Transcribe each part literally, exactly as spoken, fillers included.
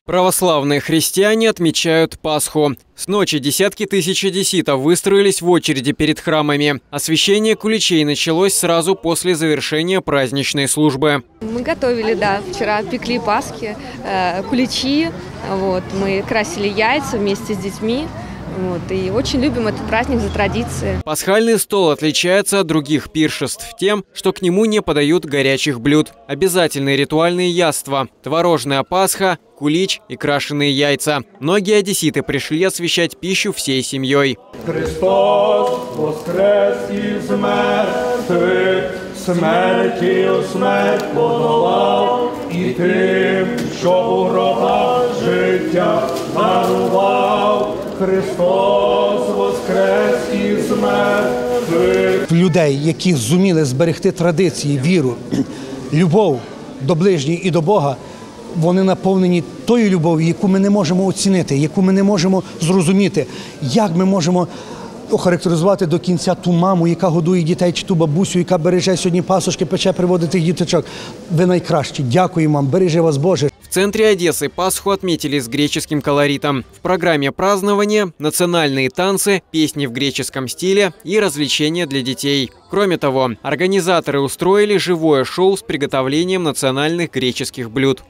Православные христиане отмечают Пасху. С ночи десятки тысяч одесситов выстроились в очереди перед храмами. Освящение куличей началось сразу после завершения праздничной службы. Мы готовили, да, вчера пекли пасхи, э, куличи, вот, мы красили яйца вместе с детьми. Вот, и очень любим этот праздник за традиции. Пасхальный стол отличается от других пиршеств тем, что к нему не подают горячих блюд. Обязательные ритуальные яства – творожная пасха, кулич и крашеные яйца. Многие одесситы пришли освящать пищу всей семьей. Христос воскрес із мертвих, смертю смерть подолав, і тим, що у гробах життя дарував. Христос воскрес із мертвих. Людей, які зуміли зберегти традиції, віру, любов до ближніх і до Бога, вони наповнені тою любов'ю, яку ми не можемо оцінити, яку ми не можемо зрозуміти, як ми можемо охарактеризувати до кінця ту маму, яка годує дітей, чи ту бабусю, яка береже сьогодні пасочки, пече, приводить тих діточок. Ви найкращі. Дякую вам. Бережи вас, Боже. В центре Одессы Пасху отметили с греческим колоритом. В программе празднования национальные танцы, песни в греческом стиле и развлечения для детей. Кроме того, организаторы устроили живое шоу с приготовлением национальных греческих блюд.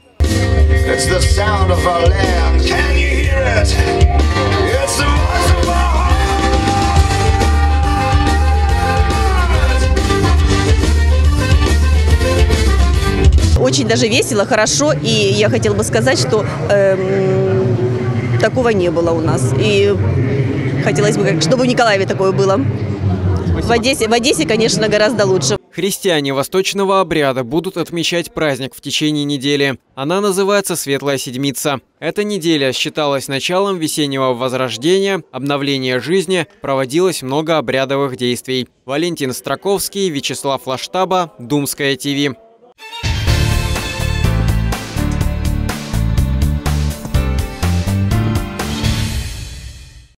Очень даже весело, хорошо, и я хотела бы сказать, что э, такого не было у нас. И хотелось бы, чтобы в Николаеве такое было. В Одессе, в Одессе, конечно, гораздо лучше. Христиане восточного обряда будут отмечать праздник в течение недели. Она называется Светлая Седмица. Эта неделя считалась началом весеннего возрождения, обновления жизни, проводилось много обрядовых действий. Валентин Строковский, Вячеслав Лаштаба, Думское ТВ.